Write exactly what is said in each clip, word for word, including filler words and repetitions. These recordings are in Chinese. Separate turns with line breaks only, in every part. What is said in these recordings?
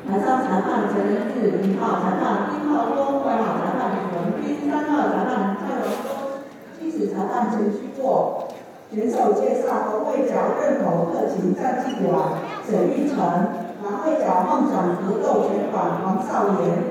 台上裁判陈仁志，一号裁判丁浩东，二号裁判李文斌，三号裁判蔡荣东，七十裁判陈旭过。选手介绍：红卫角认头特勤战绩馆沈玉成，蓝卫角梦想格斗拳馆王少言。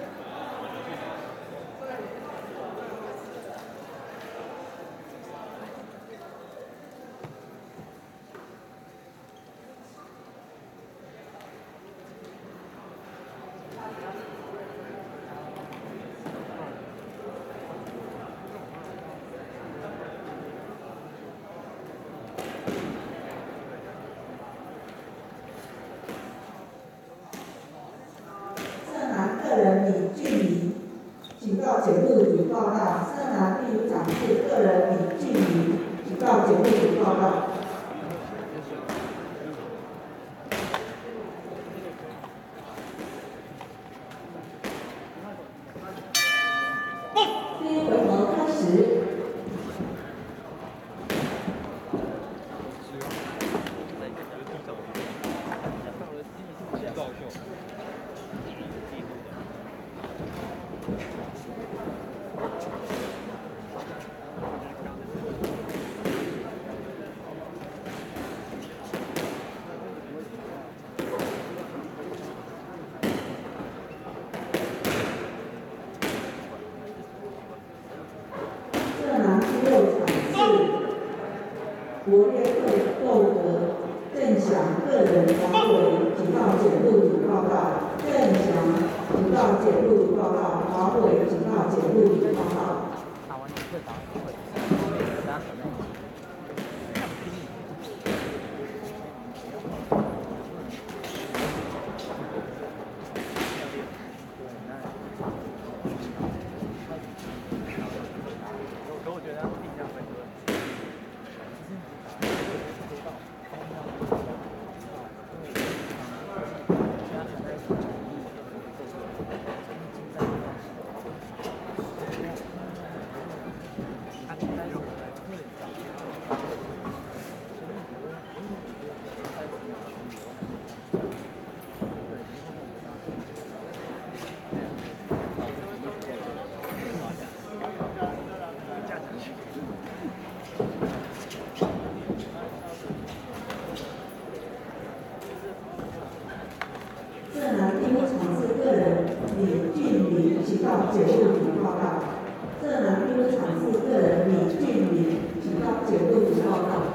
个人比距离，请到检录组报告。涉拿第五场是个人比距离，请到检录组报告。第一回合开始。国列会窦德、郑祥个人黄伟，请到检录组报告。郑祥，请到检录组报告。黄伟，请到检录组报告。请到检录组报告。这男第一场是个人李俊明，请到检录组报告。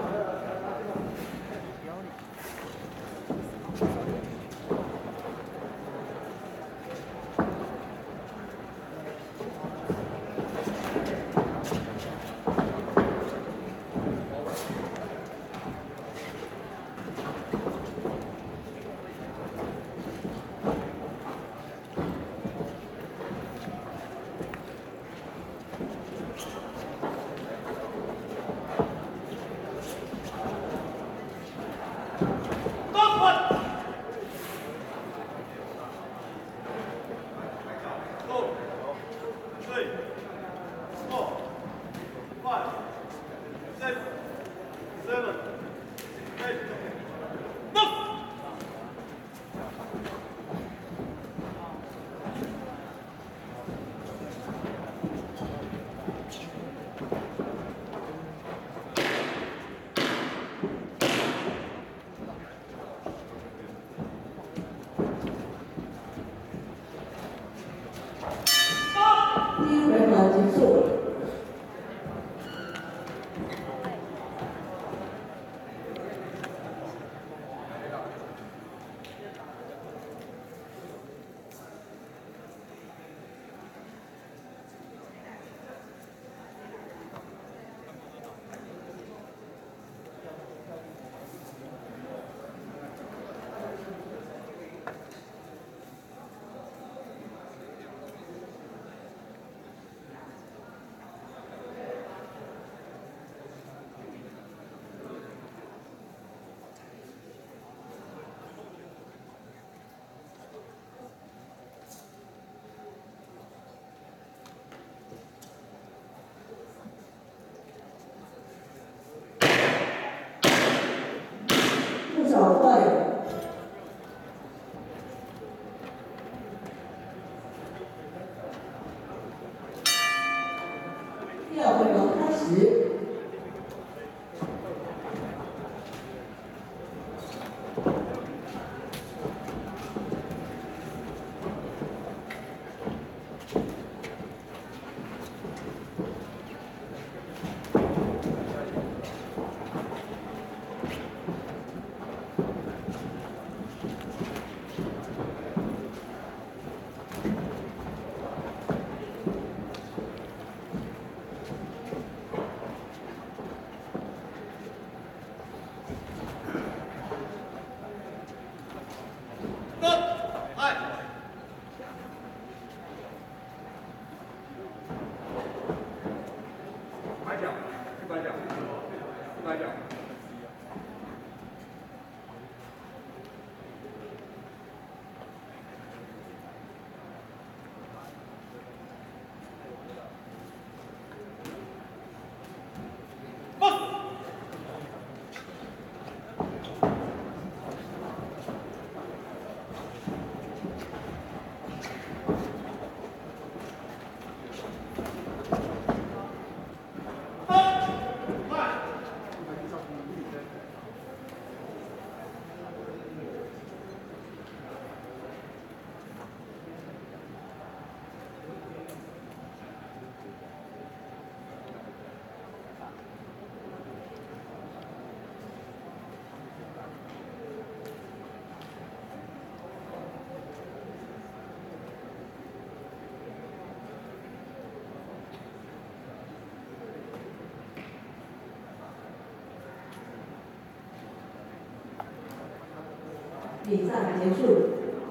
比赛结束。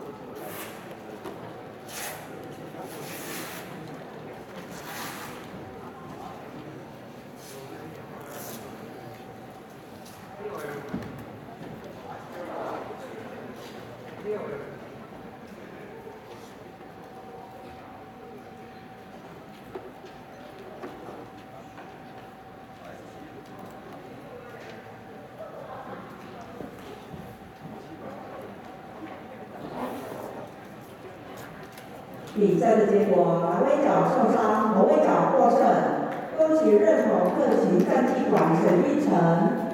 比赛的结果，白威角受伤，红威角获胜。恭喜认同特勤战绩馆沈玉成。